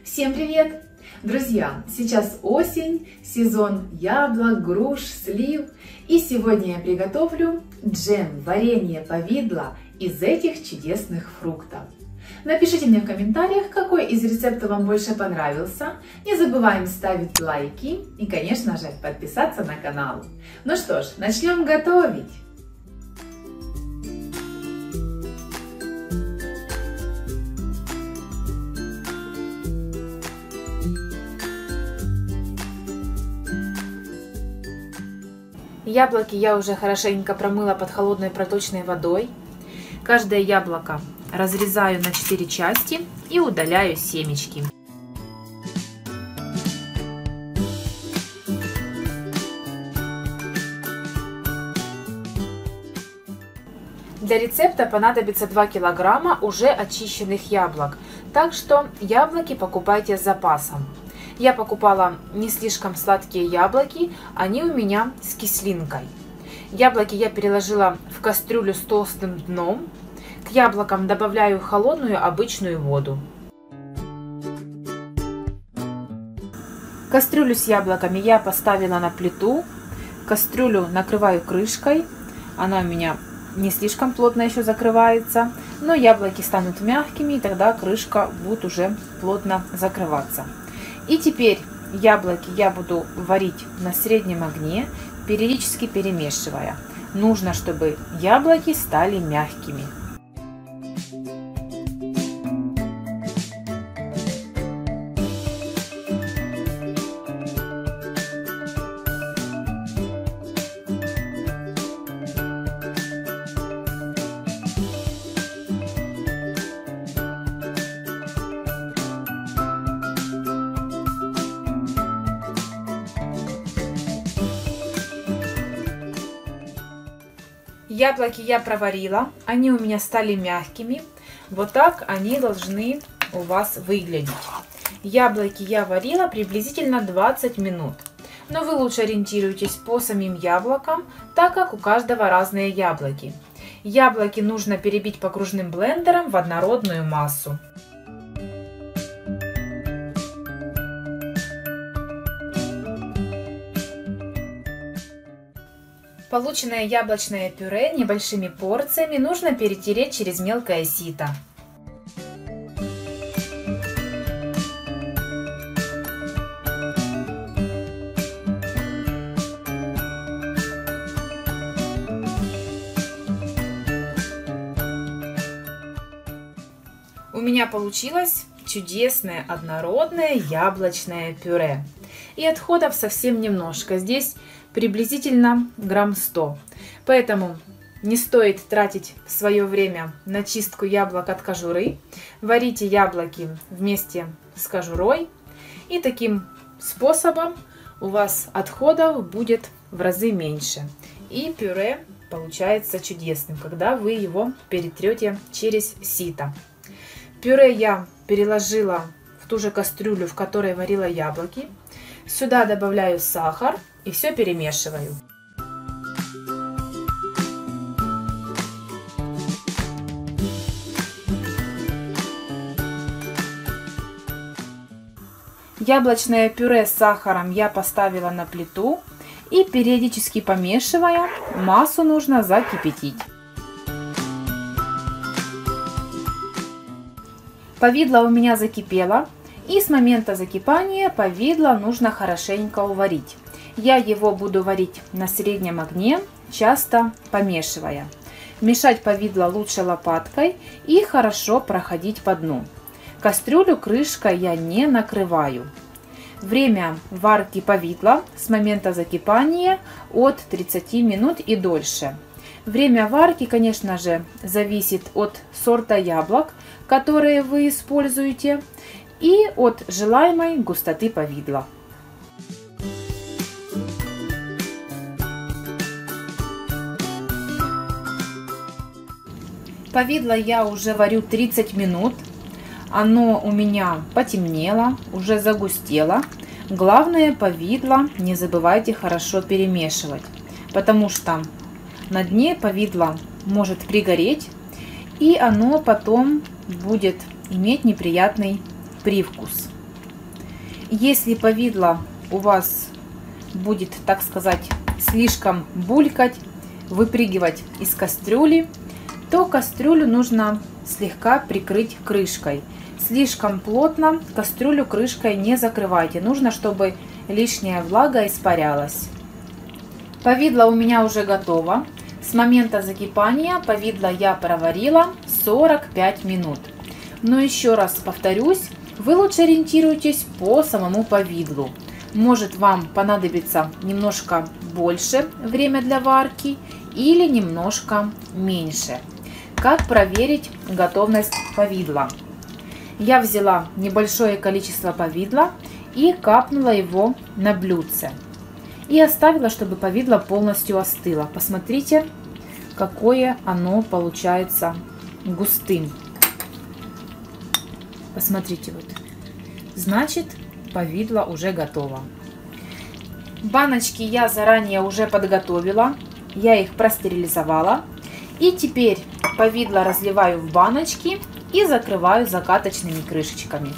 Всем привет! Друзья, сейчас осень, сезон яблок, груш, слив. И сегодня я приготовлю джем, варенье, повидло из этих чудесных фруктов. Напишите мне в комментариях, какой из рецептов вам больше понравился. Не забываем ставить лайки и, конечно же, подписаться на канал. Ну что ж, начнем готовить! Яблоки я уже хорошенько промыла под холодной проточной водой. Каждое яблоко разрезаю на 4 части и удаляю семечки. Для рецепта понадобится 2 килограмма уже очищенных яблок, так что яблоки покупайте с запасом. Я покупала не слишком сладкие яблоки, они у меня с кислинкой. Яблоки я переложила в кастрюлю с толстым дном. К яблокам добавляю холодную обычную воду. Кастрюлю с яблоками я поставила на плиту. Кастрюлю накрываю крышкой. Она у меня не слишком плотно еще закрывается, но яблоки станут мягкими, и тогда крышка будет уже плотно закрываться. И теперь яблоки я буду варить на среднем огне, периодически перемешивая. Нужно, чтобы яблоки стали мягкими. Яблоки я проварила, они у меня стали мягкими. Вот так они должны у вас выглядеть. Яблоки я варила приблизительно 20 минут. Но вы лучше ориентируйтесь по самим яблокам, так как у каждого разные яблоки. Яблоки нужно перебить покружным блендером в однородную массу. Полученное яблочное пюре небольшими порциями нужно перетереть через мелкое сито. У меня получилось чудесное однородное яблочное пюре. И отходов совсем немножко. Здесь приблизительно грамм 100. Поэтому не стоит тратить свое время на чистку яблок от кожуры. Варите яблоки вместе с кожурой. И таким способом у вас отходов будет в разы меньше. И пюре получается чудесным, когда вы его перетрете через сито. Пюре я переложила в ту же кастрюлю, в которой варила яблоки. Сюда добавляю сахар и все перемешиваю. Яблочное пюре с сахаром я поставила на плиту и периодически помешивая, массу нужно закипятить. Повидло у меня закипело. И с момента закипания повидло нужно хорошенько уварить. Я его буду варить на среднем огне, часто помешивая. Мешать повидло лучше лопаткой и хорошо проходить по дну. Кастрюлю крышкой я не накрываю. Время варки повидла с момента закипания от 30 минут и дольше. Время варки, конечно же, зависит от сорта яблок, которые вы используете, и от желаемой густоты повидла. Повидло я уже варю 30 минут. Оно у меня потемнело, уже загустело. Главное, повидло не забывайте хорошо перемешивать, потому что на дне повидло может пригореть, и оно потом будет иметь неприятный привкус. Если повидло у вас будет, так сказать, слишком булькать, выпрыгивать из кастрюли, то кастрюлю нужно слегка прикрыть крышкой. Слишком плотно кастрюлю крышкой не закрывайте. Нужно, чтобы лишняя влага испарялась. Повидло у меня уже готово. С момента закипания повидло я проварила 45 минут. Но еще раз повторюсь, вы лучше ориентируйтесь по самому повидлу. Может, вам понадобится немножко больше время для варки или немножко меньше. Как проверить готовность повидла? Я взяла небольшое количество повидла и капнула его на блюдце. И оставила, чтобы повидло полностью остыло. Посмотрите, какое оно получается густым. Посмотрите, вот. Значит, повидло уже готово. Баночки я заранее уже подготовила. Я их простерилизовала. И теперь повидло разливаю в баночки и закрываю закаточными крышечками.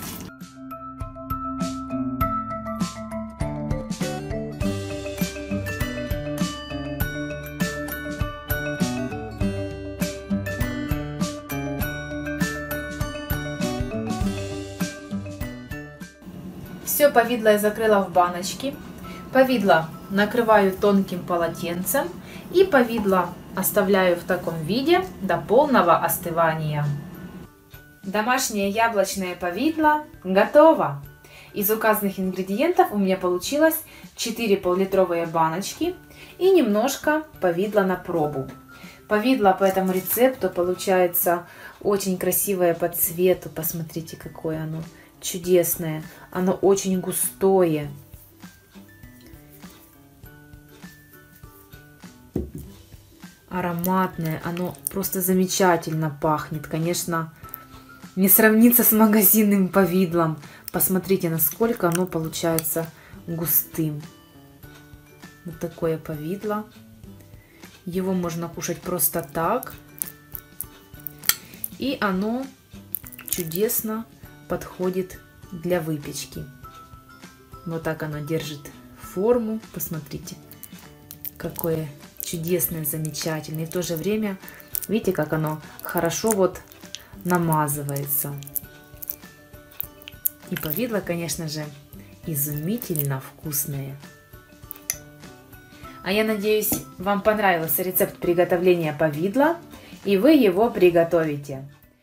Все повидло я закрыла в баночки. Повидло накрываю тонким полотенцем и повидло оставляю в таком виде до полного остывания. Домашнее яблочное повидло готово. Из указанных ингредиентов у меня получилось 4 пол-литровые баночки и немножко повидла на пробу. Повидло по этому рецепту получается очень красивое по цвету. Посмотрите, какое оно чудесное. Оно очень густое. Ароматное. Оно просто замечательно пахнет. Конечно, не сравнится с магазинным повидлом. Посмотрите, насколько оно получается густым. Вот такое повидло. Его можно кушать просто так. И оно чудесно подходит для выпечки. Вот так оно держит форму. Посмотрите, какое чудесное, замечательное. И в то же время, видите, как оно хорошо вот намазывается. И повидло, конечно же, изумительно вкусное. А я надеюсь, вам понравился рецепт приготовления повидла, и вы его приготовите.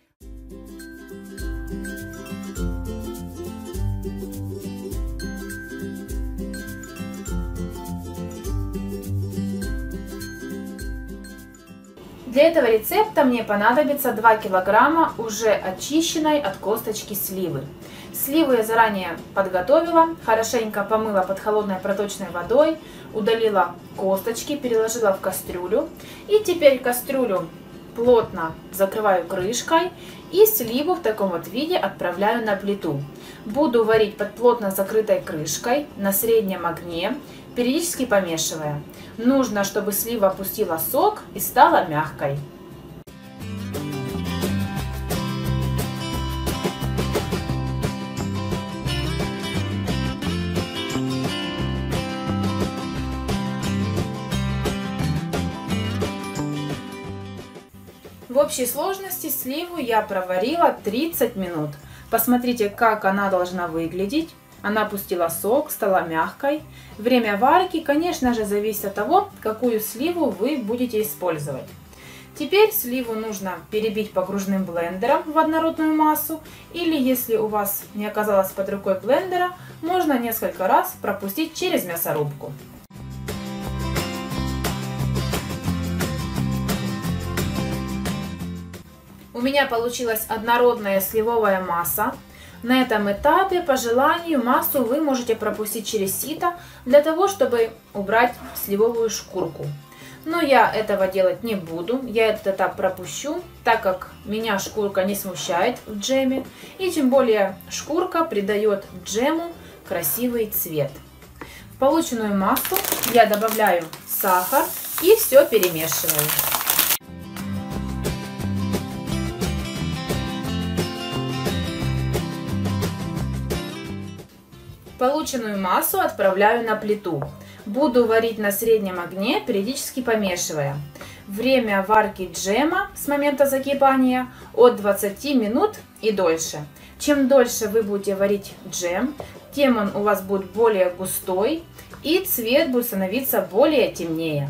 Для этого рецепта мне понадобится 2 килограмма уже очищенной от косточки сливы. Сливу я заранее подготовила, хорошенько помыла под холодной проточной водой, удалила косточки, переложила в кастрюлю. И теперь кастрюлю плотно закрываю крышкой и сливу в таком вот виде отправляю на плиту. Буду варить под плотно закрытой крышкой на среднем огне, периодически помешивая. Нужно, чтобы слива пустила сок и стала мягкой. В общей сложности сливу я проварила 30 минут. Посмотрите, как она должна выглядеть. Она пустила сок, стала мягкой. Время варки, конечно же, зависит от того, какую сливу вы будете использовать. Теперь сливу нужно перебить погружным блендером в однородную массу. Или, если у вас не оказалось под рукой блендера, можно несколько раз пропустить через мясорубку. У меня получилась однородная сливовая масса. На этом этапе, по желанию, массу вы можете пропустить через сито, для того, чтобы убрать сливовую шкурку. Но я этого делать не буду, я этот этап пропущу, так как меня шкурка не смущает в джеме. И тем более шкурка придает джему красивый цвет. В полученную массу я добавляю сахар и все перемешиваю. Полученную массу отправляю на плиту. Буду варить на среднем огне, периодически помешивая. Время варки джема с момента закипания от 20 минут и дольше. Чем дольше вы будете варить джем, тем он у вас будет более густой и цвет будет становиться более темнее.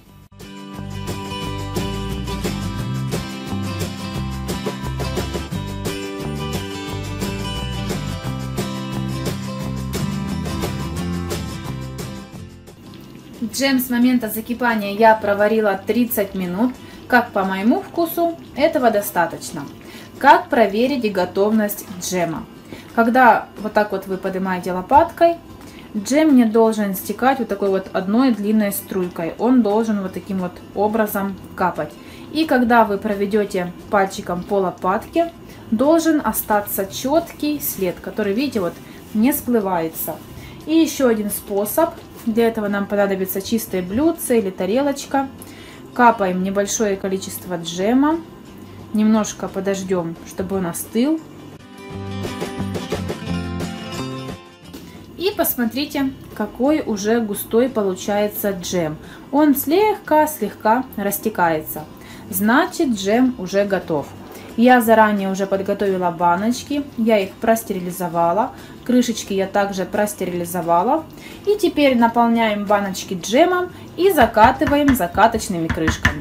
Джем с момента закипания я проварила 30 минут. Как по моему вкусу, этого достаточно. Как проверить готовность джема? Когда вот так вот вы поднимаете лопаткой, джем не должен стекать вот такой вот одной длинной струйкой. Он должен вот таким вот образом капать. И когда вы проведете пальчиком по лопатке, должен остаться четкий след, который, видите, вот не сплывается. И еще один способ. Для этого нам понадобится чистое блюдце или тарелочка. Капаем небольшое количество джема. Немножко подождем, чтобы он остыл. И посмотрите, какой уже густой получается джем. Он слегка растекается. Значит, джем уже готов. Я заранее уже подготовила баночки, я их простерилизовала, крышечки я также простерилизовала. И теперь наполняем баночки джемом и закатываем закаточными крышками.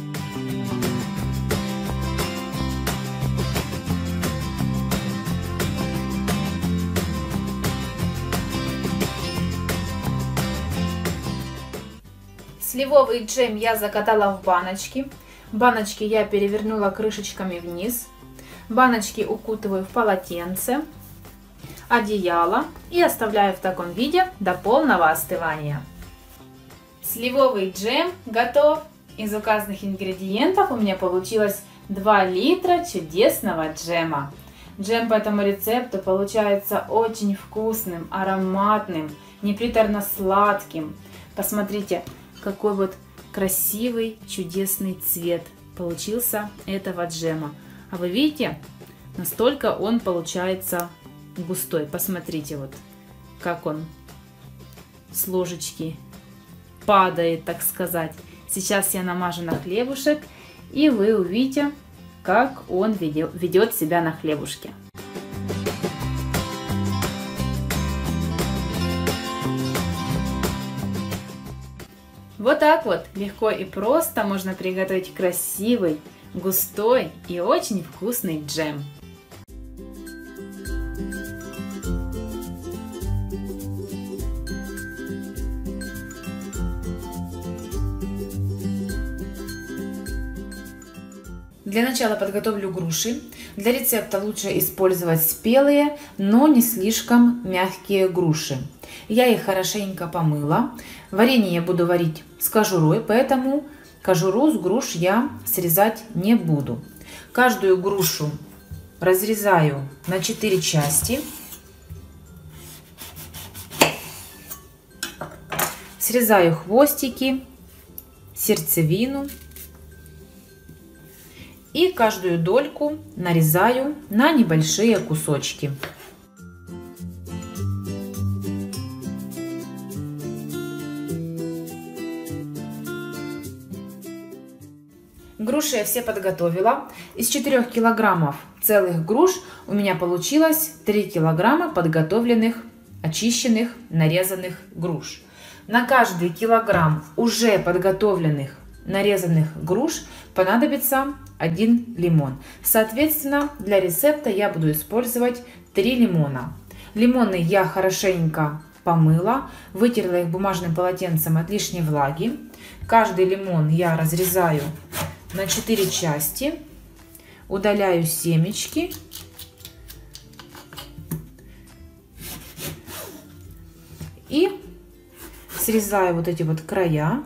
Сливовый джем я закатала в баночки. Баночки я перевернула крышечками вниз. Баночки укутываю в полотенце, одеяло и оставляю в таком виде до полного остывания. Сливовый джем готов. Из указанных ингредиентов у меня получилось 2 литра чудесного джема. Джем по этому рецепту получается очень вкусным, ароматным, неприторно-сладким. Посмотрите, какой вот красивый, чудесный цвет получился этого джема. А вы видите, настолько он получается густой. Посмотрите, вот как он с ложечки падает, так сказать. Сейчас я намажу на хлебушек, и вы увидите, как он ведет себя на хлебушке. Вот так вот легко и просто можно приготовить красивый, густой и очень вкусный джем. Для начала подготовлю груши. Для рецепта лучше использовать спелые, но не слишком мягкие груши. Я их хорошенько помыла. Варенье я буду варить с кожурой, поэтому кожуру с груш я срезать не буду. Каждую грушу разрезаю на 4 части. Срезаю хвостики, сердцевину. И каждую дольку нарезаю на небольшие кусочки. Груши я все подготовила. Из 4 килограммов целых груш у меня получилось 3 килограмма подготовленных, очищенных, нарезанных груш. На каждый килограмм уже подготовленных, нарезанных груш понадобится 1 лимон. Соответственно, для рецепта я буду использовать 3 лимона. Лимоны я хорошенько помыла, вытерла их бумажным полотенцем от лишней влаги. Каждый лимон я разрезаю на 4 части, удаляю семечки и срезаю вот эти вот края.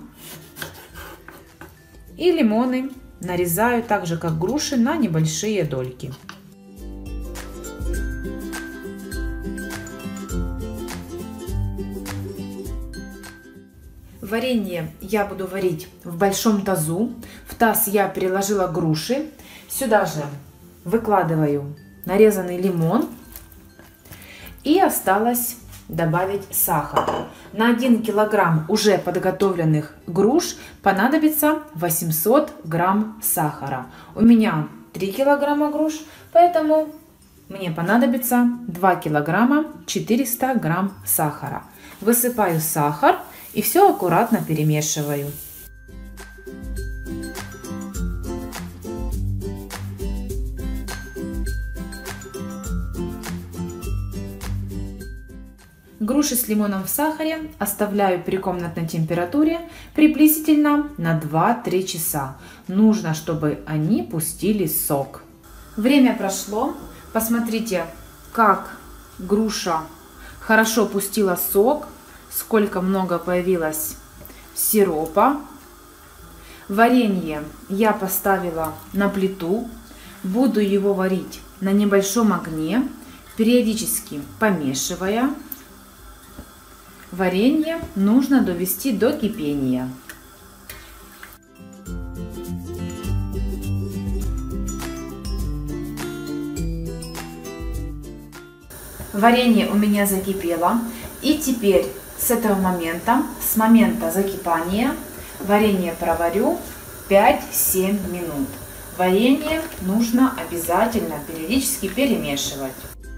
И лимоны нарезаю так же, как груши, на небольшие дольки. Варенье я буду варить в большом тазу. В таз я переложила груши. Сюда же выкладываю нарезанный лимон. И осталось добавить сахар. На 1 килограмм уже подготовленных груш понадобится 800 грамм сахара. У меня 3 килограмма груш, поэтому мне понадобится 2 килограмма 400 грамм сахара. Высыпаю сахар и все аккуратно перемешиваю. Груши с лимоном в сахаре оставляю при комнатной температуре приблизительно на 2-3 часа. Нужно, чтобы они пустили сок. Время прошло. Посмотрите, как груша хорошо пустила сок, сколько много появилось сиропа. Варенье я поставила на плиту. Буду его варить на небольшом огне, периодически помешивая. Варенье нужно довести до кипения. Варенье у меня закипело. И теперь с этого момента, с момента закипания, варенье проварю 5-7 минут. Варенье нужно обязательно периодически перемешивать.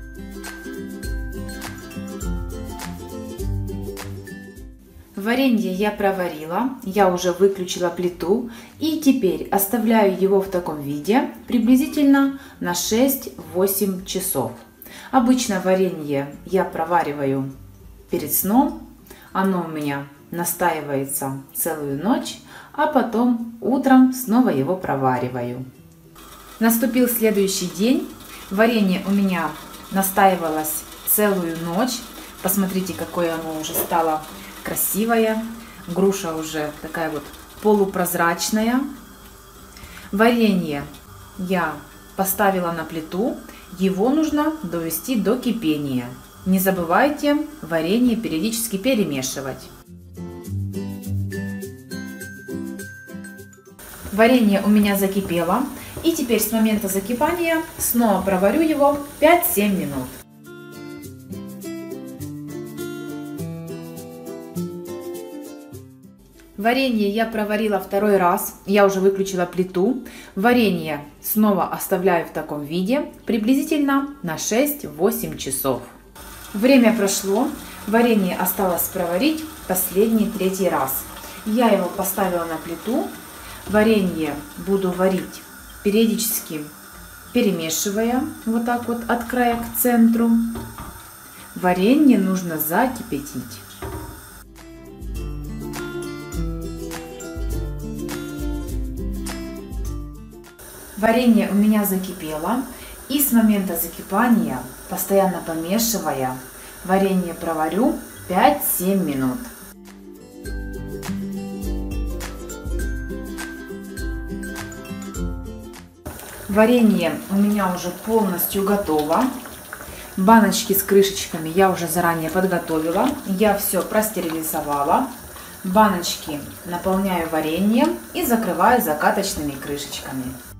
Варенье я проварила, я уже выключила плиту и теперь оставляю его в таком виде приблизительно на 6-8 часов. Обычно варенье я провариваю перед сном, оно у меня настаивается целую ночь, а потом утром снова его провариваю. Наступил следующий день, варенье у меня настаивалось целую ночь. Посмотрите, какое оно уже стало красивое. Груша уже такая вот полупрозрачная. Варенье я поставила на плиту. Его нужно довести до кипения. Не забывайте варенье периодически перемешивать. Варенье у меня закипело. И теперь с момента закипания снова проварю его 5-7 минут. Варенье я проварила второй раз, я уже выключила плиту. Варенье снова оставляю в таком виде приблизительно на 6-8 часов. Время прошло, варенье осталось проварить последний третий раз. Я его поставила на плиту. Варенье буду варить периодически перемешивая вот так вот от края к центру. Варенье нужно закипятить. Варенье у меня закипело, и с момента закипания, постоянно помешивая, варенье проварю 5-7 минут. Варенье у меня уже полностью готово. Баночки с крышечками я уже заранее подготовила. Я все простерилизовала. Баночки наполняю вареньем и закрываю закаточными крышечками.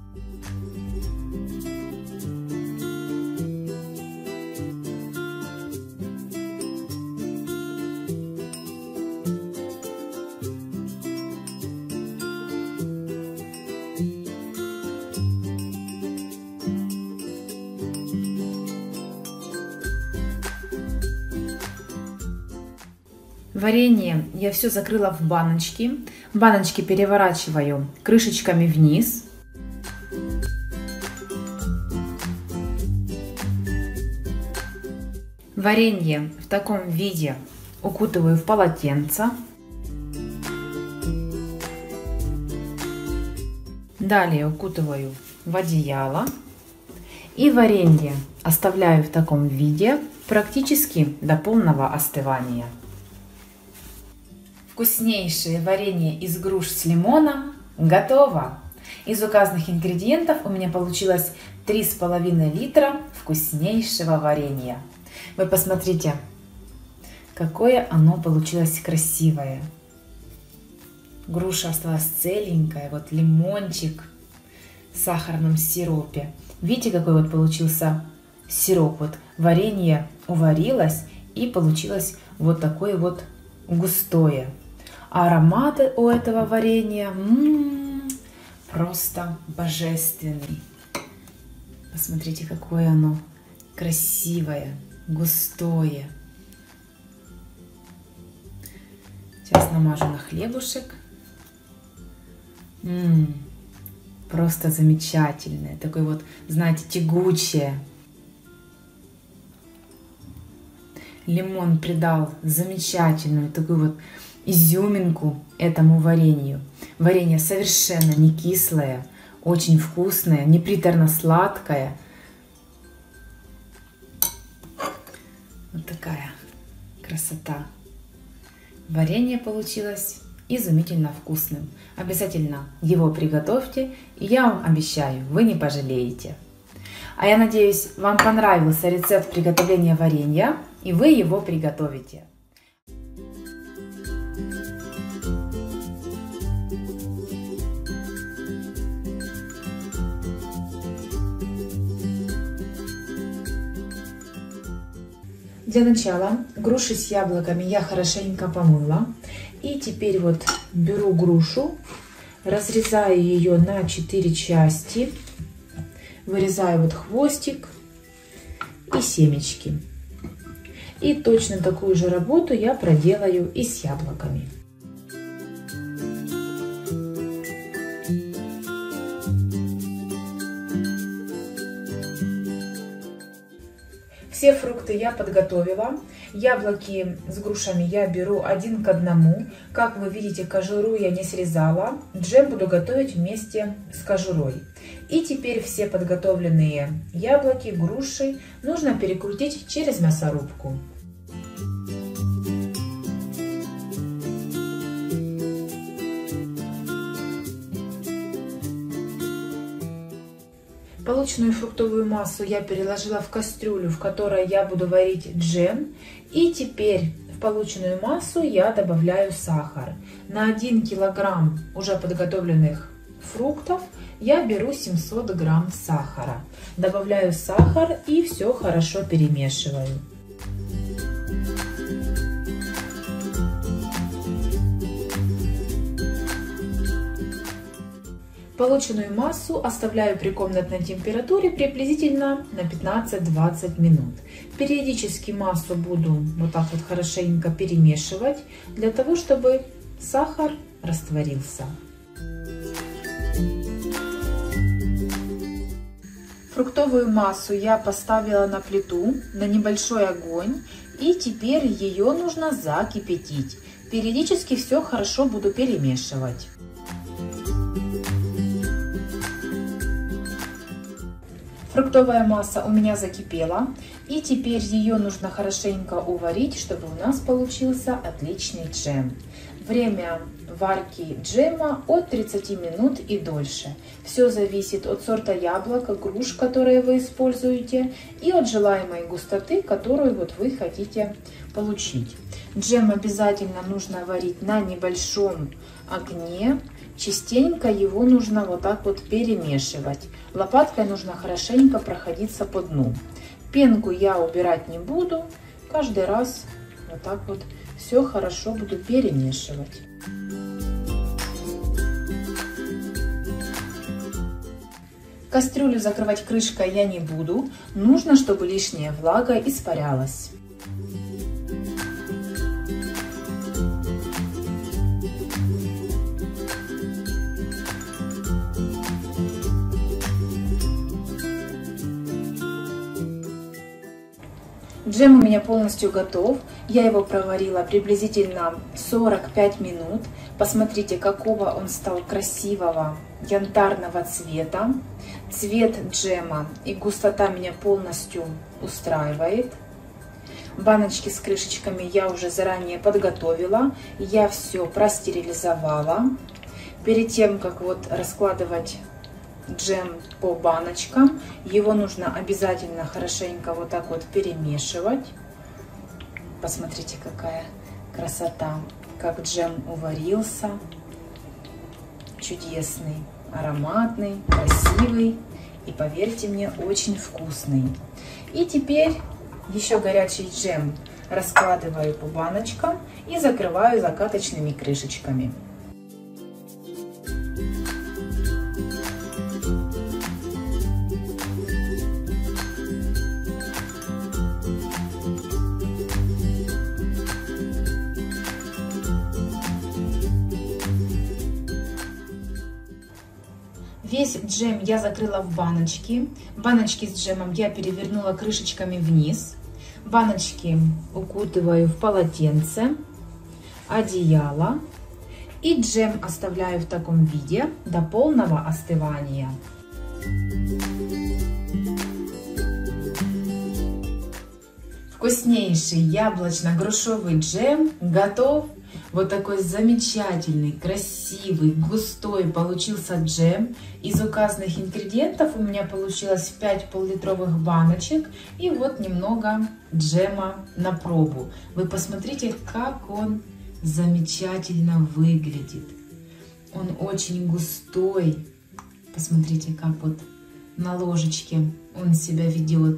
Варенье я все закрыла в баночки. Баночки переворачиваю крышечками вниз. Варенье в таком виде укутываю в полотенце. Далее укутываю в одеяло. И варенье оставляю в таком виде практически до полного остывания. Вкуснейшее варенье из груш с лимоном готово! Из указанных ингредиентов у меня получилось 3,5 литра вкуснейшего варенья. Вы посмотрите, какое оно получилось красивое. Груша осталась целенькая, вот лимончик в сахарном сиропе. Видите, какой вот получился сироп? Вот варенье уварилось И получилось вот такое вот густое. Аромат у этого варенья просто божественный. Посмотрите, какое оно красивое, густое. Сейчас намажу на хлебушек. Просто замечательное. Такое вот, знаете, тягучее. Лимон придал замечательную такую вот изюминку этому варенью. Варенье совершенно не кислое, очень вкусное, не приторно-сладкое. Вот такая красота. Варенье получилось изумительно вкусным. Обязательно его приготовьте, и я вам обещаю, вы не пожалеете. А я надеюсь, вам понравился рецепт приготовления варенья, и вы его приготовите. Для начала груши с яблоками я хорошенько помыла. И теперь вот беру грушу, разрезаю ее на 4 части, вырезаю вот хвостик и семечки. И точно такую же работу я проделаю и с яблоками. Все фрукты я подготовила. Яблоки с грушами я беру 1 к 1. Как вы видите, кожуру я не срезала. Джем буду готовить вместе с кожурой. И теперь все подготовленные яблоки, груши нужно перекрутить через мясорубку. Полученную фруктовую массу я переложила в кастрюлю, в которой я буду варить джем. И теперь в полученную массу я добавляю сахар. На 1 килограмм уже подготовленных фруктов я беру 700 грамм сахара. Добавляю сахар и все хорошо перемешиваю. Полученную массу оставляю при комнатной температуре приблизительно на 15-20 минут. Периодически массу буду вот так вот хорошенько перемешивать, для того, чтобы сахар растворился. Фруктовую массу я поставила на плиту на небольшой огонь, и теперь ее нужно закипятить. Периодически все хорошо буду перемешивать. Фруктовая масса у меня закипела, и теперь ее нужно хорошенько уварить, чтобы у нас получился отличный джем. Время варки джема от 30 минут и дольше. Все зависит от сорта яблока, груш, которые вы используете, и от желаемой густоты, которую вот вы хотите получить. Джем обязательно нужно варить на небольшом огне. Частенько его нужно вот так вот перемешивать. Лопаткой нужно хорошенько проходиться по дну. Пенку я убирать не буду. Каждый раз вот так вот все хорошо буду перемешивать. Кастрюлю закрывать крышкой я не буду. Нужно, чтобы лишняя влага испарялась. Джем у меня полностью готов. Я его проварила приблизительно 45 минут. Посмотрите, какого он стал красивого янтарного цвета. Цвет джема и густота меня полностью устраивает. Баночки с крышечками я уже заранее подготовила. Я все простерилизовала. Перед тем, как вот раскладывать джем по баночкам, его нужно обязательно хорошенько вот так вот перемешивать. Посмотрите, какая красота, как джем уварился. Чудесный, ароматный, красивый и, поверьте мне, очень вкусный. И теперь еще горячий джем Раскладываю по баночкам и закрываю закаточными крышечками. Весь джем я закрыла в баночки. Баночки с джемом я перевернула крышечками вниз. Баночки укутываю в полотенце, одеяло. И джем оставляю в таком виде до полного остывания. Вкуснейший яблочно-грушевый джем готов. Вот такой замечательный, красивый, густой получился джем. Из указанных ингредиентов у меня получилось 5 пол-литровых баночек и вот немного джема на пробу. Вы посмотрите, как он замечательно выглядит. Он очень густой. Посмотрите, как вот на ложечке он себя ведет.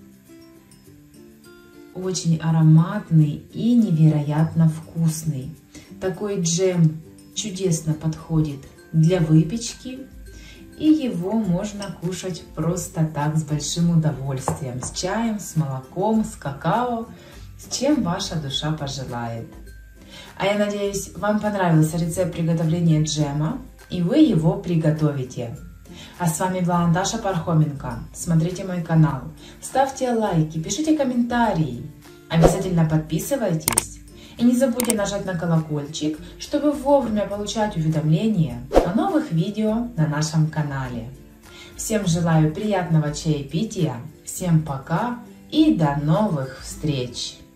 Очень ароматный и невероятно вкусный. Такой джем чудесно подходит для выпечки. И его можно кушать просто так, с большим удовольствием. С чаем, с молоком, с какао, с чем ваша душа пожелает. А я надеюсь, вам понравился рецепт приготовления джема, и вы его приготовите. А с вами была Наташа Пархоменко. Смотрите мой канал, ставьте лайки, пишите комментарии. Обязательно подписывайтесь. И не забудьте нажать на колокольчик, чтобы вовремя получать уведомления о новых видео на нашем канале. Всем желаю приятного чаепития, всем пока и до новых встреч!